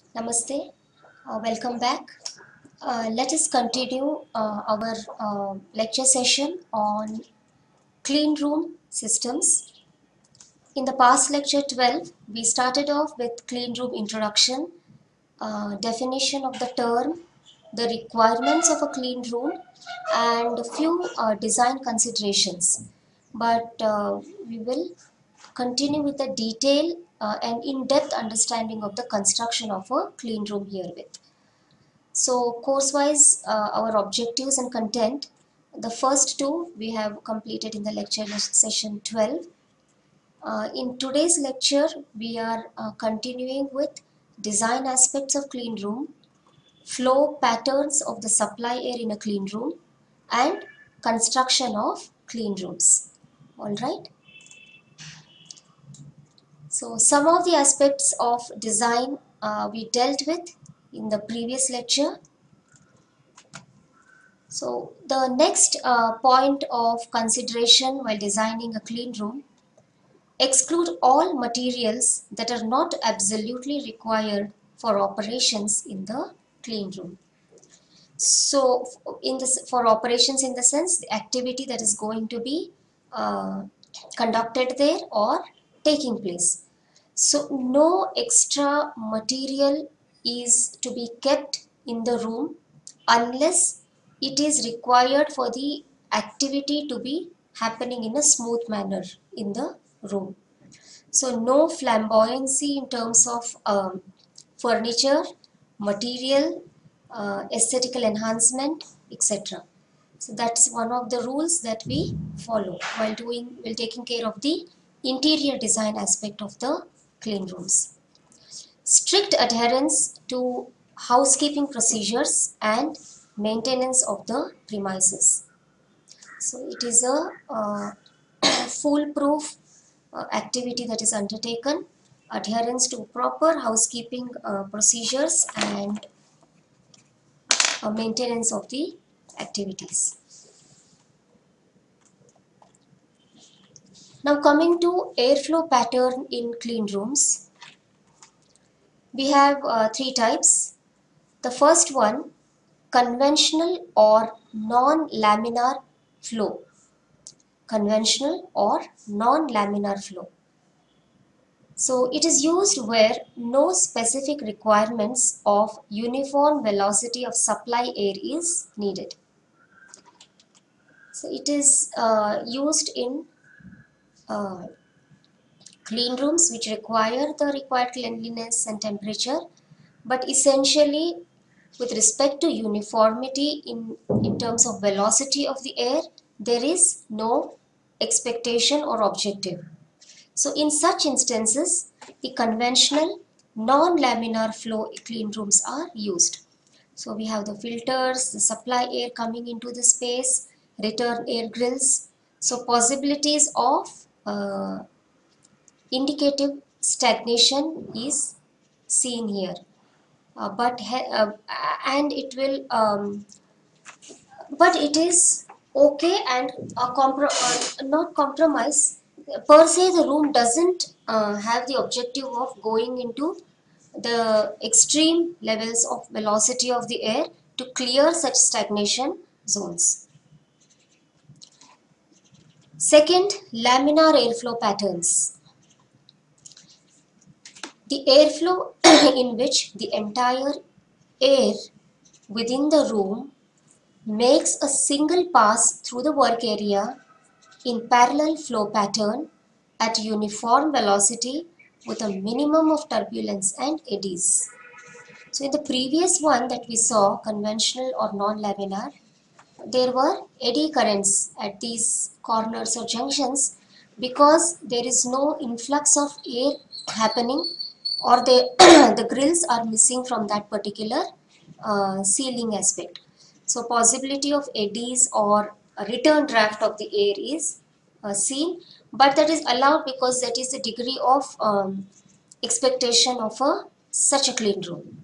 Namaste, welcome back. Let us continue our lecture session on clean room systems. In the past lecture 12, we started off with clean room introduction, definition of the term, the requirements of a clean room, and a few design considerations. But we will continue with the detail and in-depth understanding of the construction of a clean room herewith. So course-wise, our objectives and content, the first two we have completed in the lecture session 12. In today's lecture, we are continuing with design aspects of clean room, flow patterns of the supply air in a clean room, and construction of clean rooms. All right. So some of the aspects of design we dealt with in the previous lecture. So the next point of consideration while designing a clean room, exclude all materials that are not absolutely required for operations in the clean room. So in this, for operations in the sense, the activity that is going to be conducted there or taking place. So no extra material is to be kept in the room unless it is required for the activity to be happening in a smooth manner in the room. So no flamboyancy in terms of furniture, material, aesthetical enhancement, etc. So that's one of the rules that we follow while taking care of the interior design aspect of the clean rooms. Strict adherence to housekeeping procedures and maintenance of the premises. So it is a foolproof activity that is undertaken, adherence to proper housekeeping procedures and maintenance of the activities. Now coming to airflow pattern in clean rooms, we have three types. The first one, conventional or non-laminar flow. Conventional or non-laminar flow. So it is used where no specific requirements of uniform velocity of supply air is needed. So it is used in uh, clean rooms which require the required cleanliness and temperature, but essentially with respect to uniformity in terms of velocity of the air, there is no expectation or objective. So in such instances, the conventional non-laminar flow clean rooms are used. So we have the filters, the supply air coming into the space, return air grills. So possibilities of indicative stagnation is seen here. And it will but it is okay and not compromise per se. The room doesn't have the objective of going into the extreme levels of velocity of the air to clear such stagnation zones. Second, laminar airflow patterns. The airflow in which the entire air within the room makes a single pass through the work area in parallel flow pattern at uniform velocity with a minimum of turbulence and eddies. So in the previous one that we saw, conventional or non-laminar, there were eddy currents at these corners or junctions because there is no influx of air happening, or the grills are missing from that particular sealing aspect. So possibility of eddies or a return draft of the air is seen, but that is allowed because that is the degree of expectation of such a clean room.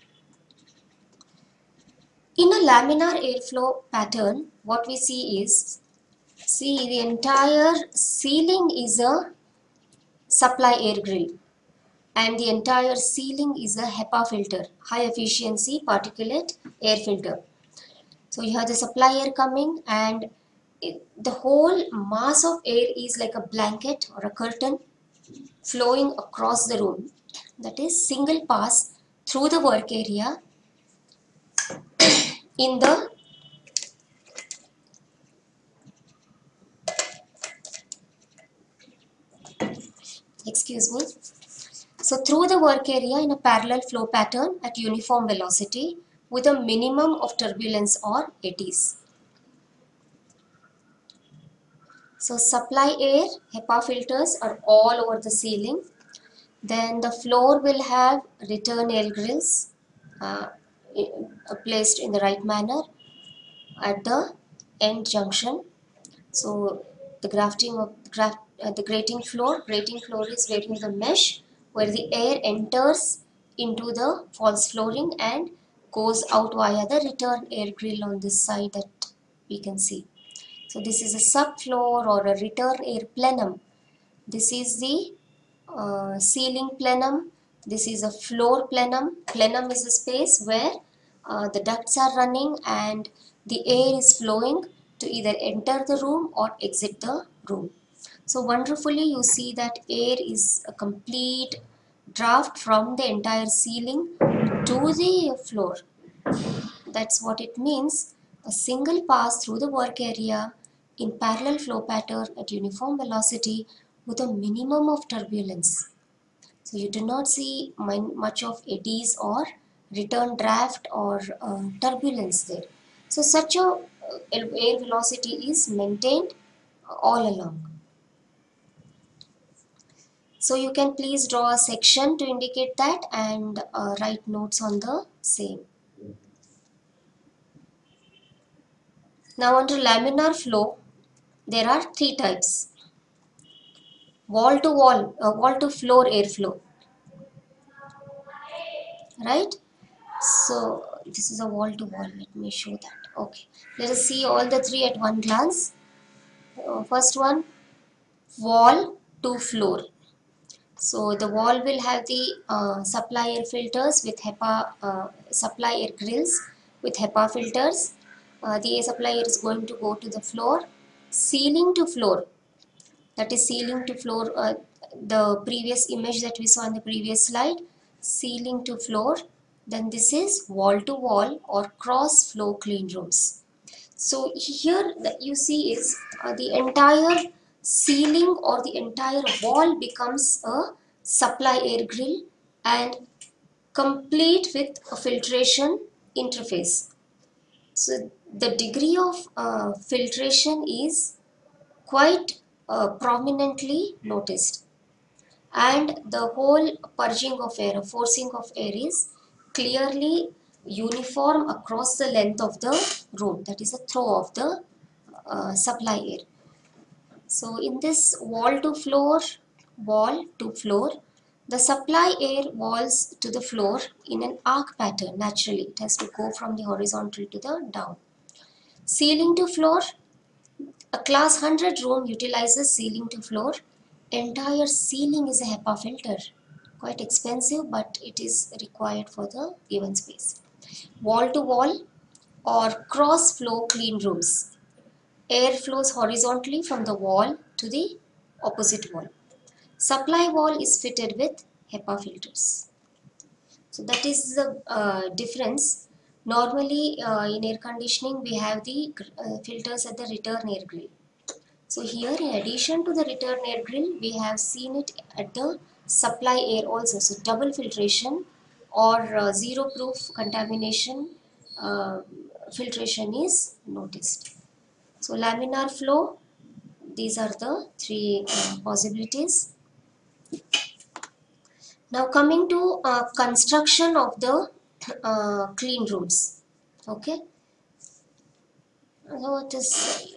In a laminar airflow pattern, what we see is, the entire ceiling is a supply air grill, and the entire ceiling is a HEPA filter, high efficiency particulate air filter. So you have the supply air coming, and the whole mass of air is like a blanket or a curtain flowing across the room. That is single pass through the work area in the excuse me. So through the work area in a parallel flow pattern at uniform velocity with a minimum of turbulence or eddies. So supply air, HEPA filters are all over the ceiling. Then the floor will have return air grills uh, placed in the right manner at the end junction. So the grating floor is where the mesh where the air enters into the false flooring and goes out via the return air grill on this side that we can see. So this is a subfloor or a return air plenum. This is the ceiling plenum. This is a floor plenum. Plenum is a space where the ducts are running and the air is flowing to either enter the room or exit the room. So wonderfully you see that air is a complete draft from the entire ceiling to the floor. That's what it means. A single pass through the work area in parallel flow pattern at uniform velocity with a minimum of turbulence. So you do not see much of eddies or return draft or turbulence there. So such a air velocity is maintained all along. So you can please draw a section to indicate that and write notes on the same. Now under laminar flow, there are three types. Wall to wall, wall to floor airflow, right? So this is a wall to wall. Let me show that. Okay, let us see all the three at one glance. First one, wall to floor. So the wall will have the supply air filters with HEPA, supply air grills with HEPA filters. The air supply air is going to go to the floor. Ceiling to floor, that is ceiling to floor, the previous image that we saw in the previous slide, ceiling to floor. Then this is wall to wall or cross flow clean rooms. So here that you see is the entire ceiling or the entire wall becomes a supply air grill and complete with a filtration interface. So the degree of filtration is quite prominently noticed, and the whole purging of air, forcing of air is clearly uniform across the length of the room, that is the throw of the supply air. So in this wall to floor, the supply air walls to the floor in an arc pattern. Naturally it has to go from the horizontal to the down. Ceiling to floor, a class 100 room utilizes ceiling to floor. Entire ceiling is a HEPA filter. Quite expensive, but it is required for the given space. Wall to wall or cross flow clean rooms. Air flows horizontally from the wall to the opposite wall. Supply wall is fitted with HEPA filters. So that is the difference. Normally in air conditioning we have the filters at the return air grill. So here in addition to the return air grill, we have seen it at the supply air also. So double filtration or zero proof contamination uh, filtration is noticed. So laminar flow, these are the three possibilities. Now coming to construction of the clean rooms. Okay. So it is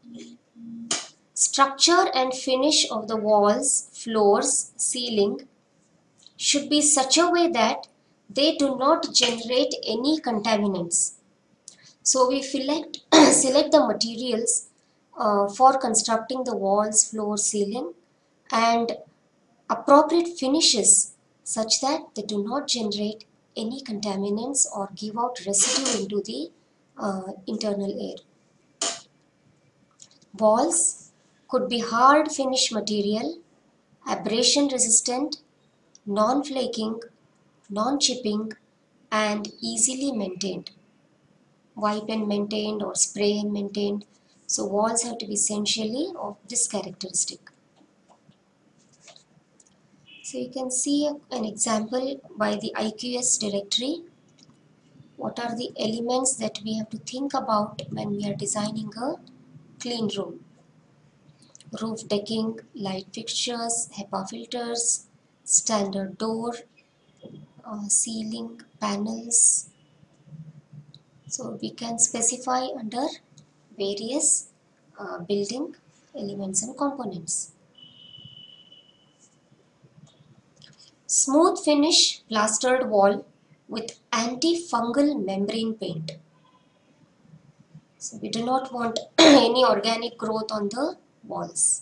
structure and finish of the walls, floors, ceiling should be such a way that they do not generate any contaminants. So we select, select the materials for constructing the walls, floor, ceiling, and appropriate finishes such that they do not generate any contaminants or give out residue into the internal air. Walls could be hard finish material, abrasion resistant, non-flaking, non-chipping, and easily maintained. Wipe and maintained or spray and maintained. So walls have to be essentially of this characteristic. So you can see an example by the IQS directory. What are the elements that we have to think about when we are designing a clean room? Roof decking, light fixtures, HEPA filters, standard door, ceiling panels. So we can specify under various building elements and components. Smooth finish plastered wall with antifungal membrane paint. So we do not want any organic growth on the walls.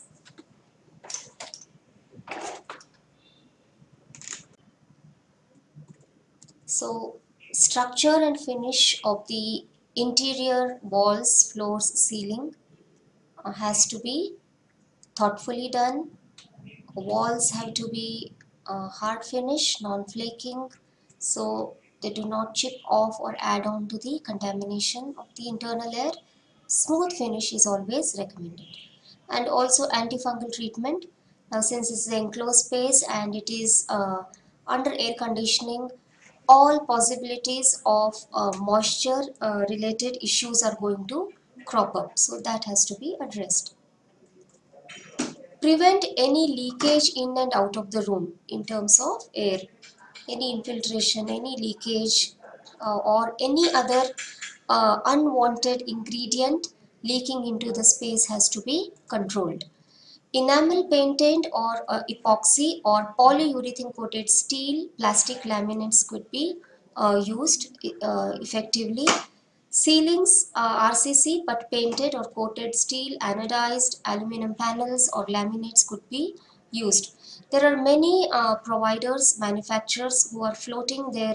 So structure and finish of the interior walls, floors, ceiling has to be thoughtfully done. Walls have to be hard finish, non-flaking, so they do not chip off or add on to the contamination of the internal air. Smooth finish is always recommended. And also antifungal treatment. Now since it's an enclosed space and it is under air conditioning, all possibilities of moisture related issues are going to crop up. So that has to be addressed. Prevent any leakage in and out of the room in terms of air. Any infiltration, any leakage or any other unwanted ingredient leaking into the space has to be controlled. Enamel painted or epoxy or polyurethane coated steel plastic laminates could be used effectively. Ceilings RCC but painted or coated steel, anodized aluminum panels or laminates could be used. There are many providers, manufacturers who are floating their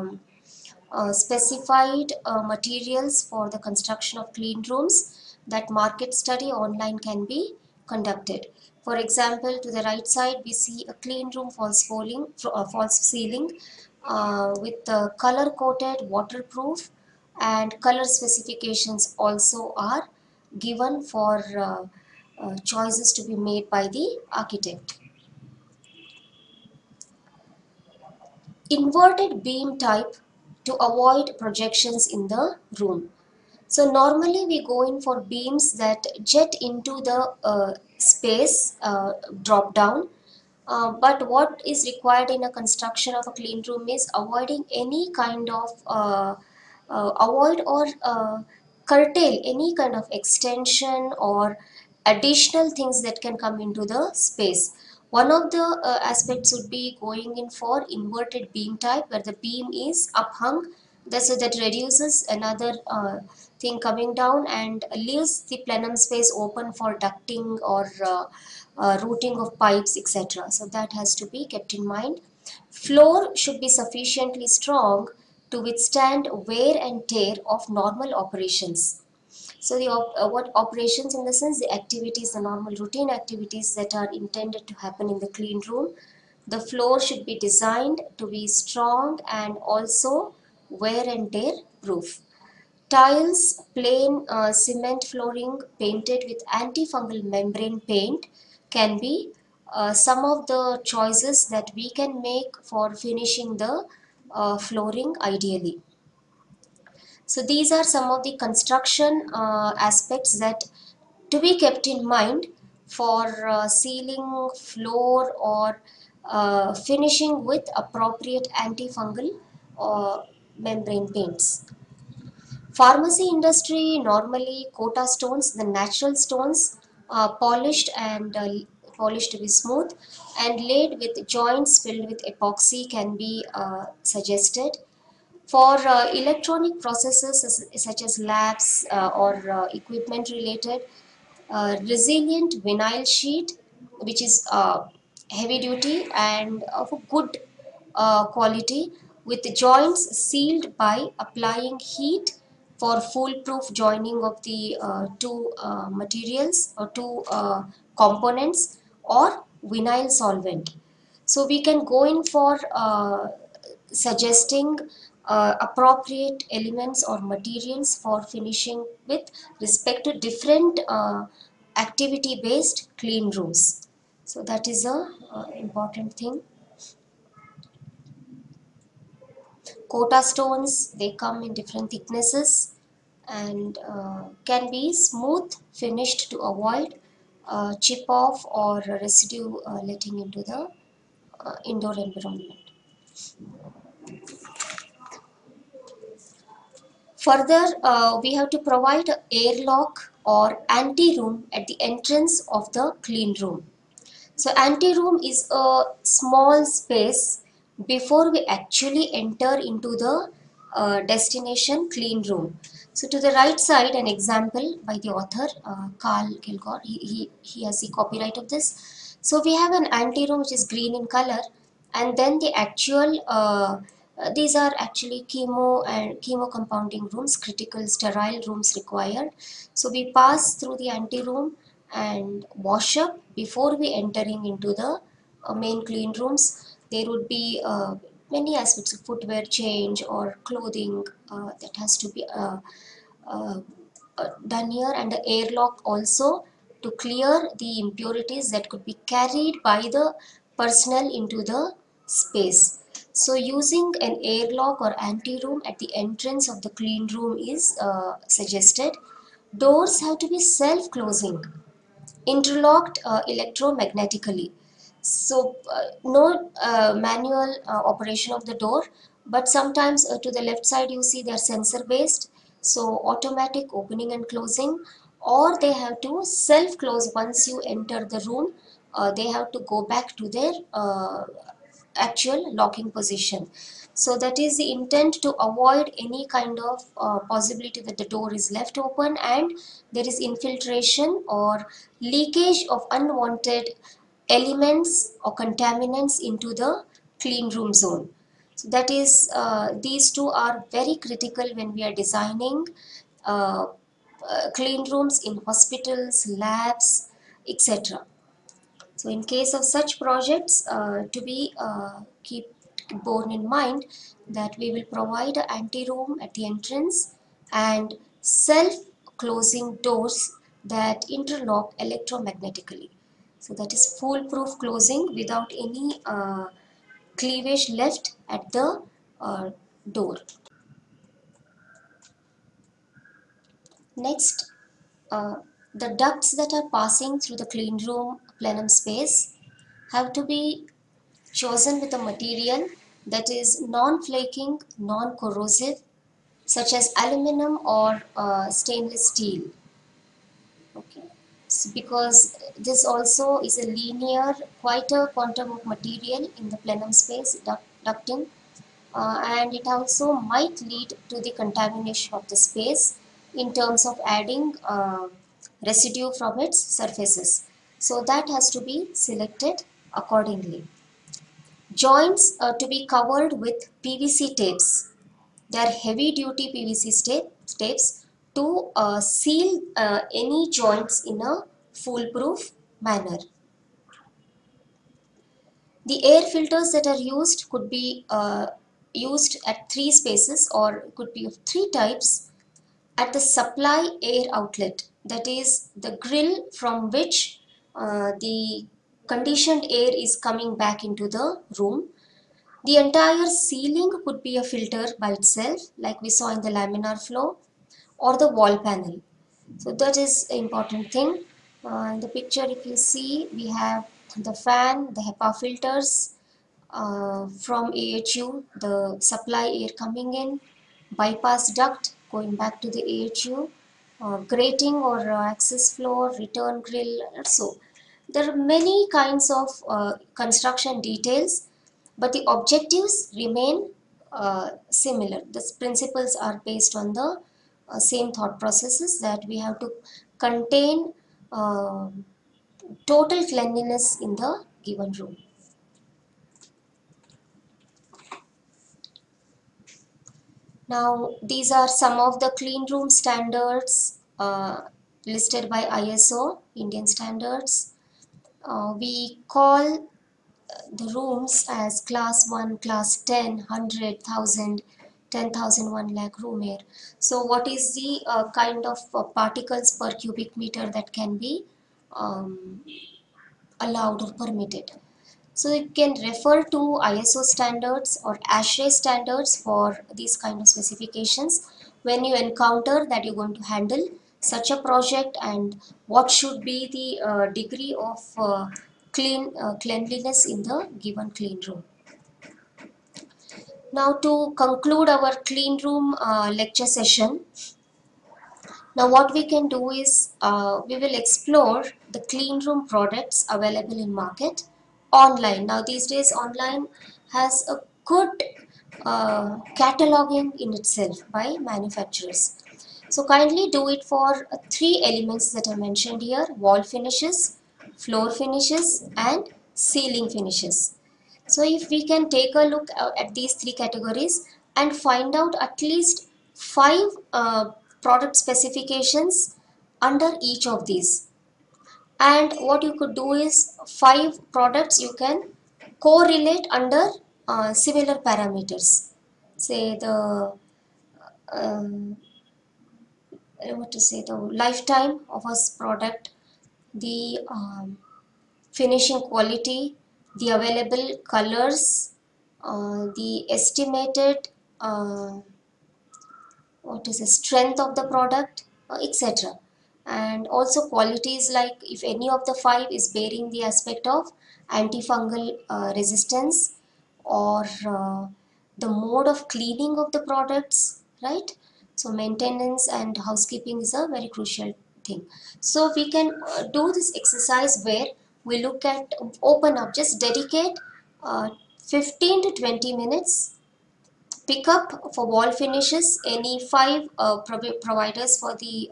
specified materials for the construction of clean rooms. That market study online can be conducted. For example, to the right side we see a clean room false ceiling with color coated, waterproof, and color specifications also are given for choices to be made by the architect. Inverted beam type to avoid projections in the room. So normally we go in for beams that jet into the space, drop down. But what is required in a construction of a clean room is avoiding any kind of avoid or curtail any kind of extension or additional things that can come into the space. One of the aspects would be going in for inverted beam type where the beam is uphung, so that reduces another thing coming down and leaves the plenum space open for ducting or routing of pipes, etc. So that has to be kept in mind. Floor should be sufficiently strong to withstand wear and tear of normal operations. So what operations in the sense, the activities, the normal routine activities that are intended to happen in the clean room. The floor should be designed to be strong and also wear and tear proof. Tiles, plain cement flooring painted with antifungal membrane paint can be some of the choices that we can make for finishing the flooring ideally. So these are some of the construction aspects that to be kept in mind for ceiling, floor, or finishing with appropriate antifungal membrane paints. Pharmacy industry normally Kota stones, the natural stones, polished to be smooth and laid with joints filled with epoxy can be suggested. For electronic processes such as labs or equipment related, resilient vinyl sheet which is heavy duty and of a good quality with joints sealed by applying heat for foolproof joining of the two materials or two components or vinyl solvent. So we can go in for suggesting appropriate elements or materials for finishing with respect to different activity based clean rooms. So that is a important thing. Kota stones, they come in different thicknesses and can be smooth finished to avoid chip off or residue letting into the indoor environment. Further, we have to provide a airlock or ante-room at the entrance of the clean room. So ante-room is a small space before we actually enter into the destination clean room. So to the right side, an example by the author Carl Kilgore, he has the copyright of this. So we have an ante-room which is green in color, and then the actual these are actually chemo compounding rooms, critical sterile rooms required. So we pass through the ante-room and wash up before we entering into the main clean rooms. There would be many aspects of footwear change or clothing that has to be uh, done here, and the airlock also to clear the impurities that could be carried by the personnel into the space. So using an airlock or ante-room at the entrance of the clean room is suggested. Doors have to be self-closing, interlocked electromagnetically. So no manual operation of the door, but sometimes to the left side you see they are sensor based, so automatic opening and closing, or they have to self close once you enter the room. They have to go back to their actual locking position. So that is the intent to avoid any kind of possibility that the door is left open and there is infiltration or leakage of unwanted elements or contaminants into the clean room zone. So that is these two are very critical when we are designing uh, clean rooms in hospitals, labs, etc. So in case of such projects, to be keep borne in mind that we will provide an ante-room at the entrance and self-closing doors that interlock electromagnetically. So that is foolproof closing without any cleavage left at the door. Next, uh, the ducts that are passing through the clean room plenum space have to be chosen with a material that is non-flaking, non-corrosive, such as aluminum or stainless steel. Okay, so because this also is a linear, quite a quantum of material in the plenum space ducting, and it also might lead to the contamination of the space in terms of adding residue from its surfaces. So that has to be selected accordingly. Joints to be covered with PVC tapes. They are heavy duty PVC tapes to seal any joints in a foolproof manner. The air filters that are used could be used at three spaces or could be of three types. At the supply air outlet, that is the grill from which the conditioned air is coming back into the room. The entire ceiling could be a filter by itself, like we saw in the laminar flow, or the wall panel. So that is an important thing. In the picture, if you see, we have the fan, the HEPA filters from AHU, the supply air coming in, bypass duct going back to the AHU, grating or access floor, return grill. So there are many kinds of construction details, but the objectives remain similar. The principles are based on the same thought processes, that we have to contain uh, total cleanliness in the given room. Now, these are some of the clean room standards listed by ISO, Indian standards. We call the rooms as class 1, class 10, 100, 1000, 10,000, 1 lakh room air. So what is the kind of particles per cubic meter that can be um, allowed or permitted? So you can refer to ISO standards or ASHRAE standards for these kind of specifications when you encounter that you're going to handle such a project, and what should be the degree of cleanliness in the given clean room. Now, to conclude our clean room lecture session, now what we can do is we will explore the clean room products available in market online. Now these days online has a good cataloging in itself by manufacturers. So kindly do it for three elements that are mentioned here: wall finishes, floor finishes and ceiling finishes. So if we can take a look at these three categories and find out at least five product specifications under each of these, and what you could do is five products you can correlate under similar parameters. Say the um, what to say, the lifetime of a product, the finishing quality, the available colors, the estimated what is the strength of the product, etc. And also qualities like if any of the five is bearing the aspect of antifungal resistance, or the mode of cleaning of the products, right? So maintenance and housekeeping is a very crucial thing. So we can do this exercise where we look at, open up, just dedicate uh, 15 to 20 minutes, pick up for wall finishes any five providers for the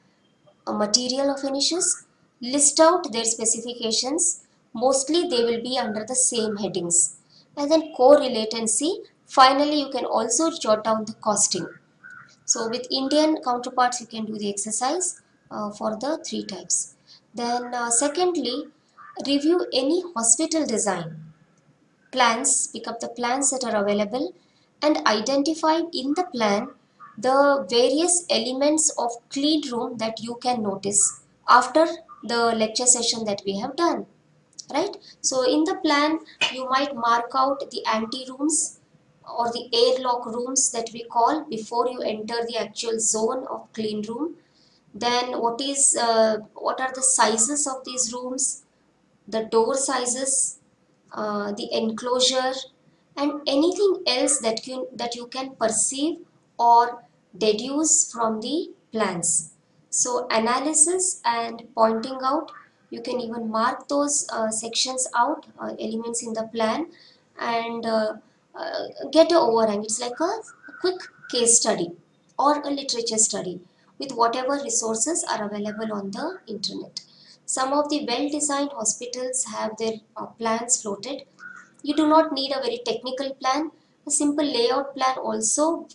material of finishes, list out their specifications, mostly they will be under the same headings, and then correlate and see. Finally you can also jot down the costing. So with Indian counterparts you can do the exercise for the three types. Then secondly, review any hospital design plans, pick up the plans that are available and identify in the plan the various elements of clean room that you can notice after the lecture session that we have done, right? So in the plan you might mark out the ante rooms or the airlock rooms that we call before you enter the actual zone of clean room. Then what are the sizes of these rooms, the door sizes, the enclosure, and anything else that you can perceive or deduce from the plans. So analysis and pointing out, you can even mark those sections out, elements in the plan, and get a overhang. It's like a quick case study or a literature study with whatever resources are available on the internet. Some of the well-designed hospitals have their plans floated. You do not need a very technical plan. A simple layout plan also,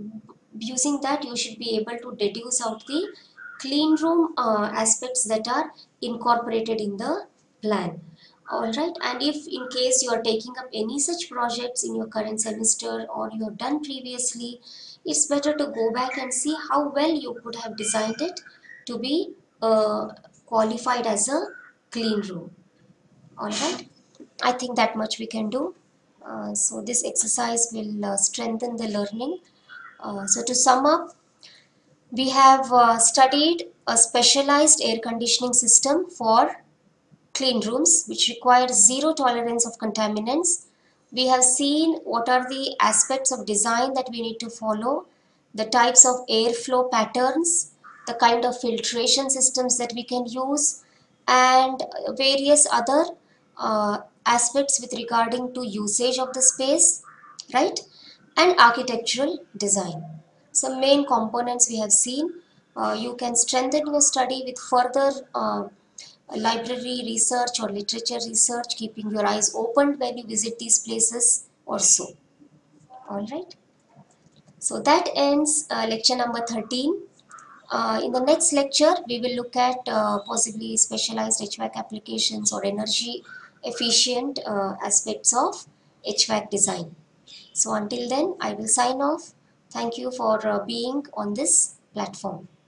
using that you should be able to deduce out the clean room aspects that are incorporated in the plan. Alright, and if in case you are taking up any such projects in your current semester or you have done previously, it's better to go back and see how well you could have designed it to be qualified as a clean room. Alright, I think that much we can do. So this exercise will strengthen the learning. So to sum up, we have studied a specialized air conditioning system for clean rooms which require zero tolerance of contaminants. We have seen what are the aspects of design that we need to follow, the types of airflow patterns, the kind of filtration systems that we can use, and various other aspects with regarding to usage of the space, right? And architectural design. Some main components we have seen. You can strengthen your study with further library research or literature research, keeping your eyes open when you visit these places or so. All right. So that ends lecture number 13. In the next lecture, we will look at possibly specialized HVAC applications or energy efficient aspects of HVAC design. So until then, I will sign off. Thank you for being on this platform.